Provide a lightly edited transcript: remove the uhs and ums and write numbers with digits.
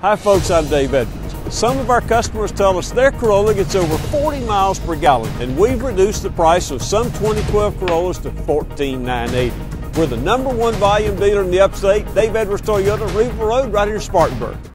Hi folks, I'm Dave Edwards. Some of our customers tell us their Corolla gets over 40 miles per gallon, and we've reduced the price of some 2012 Corollas to $14,980. We're the #1 volume dealer in the upstate, Dave Edwards Toyota, Reeville Road, right here in Spartanburg.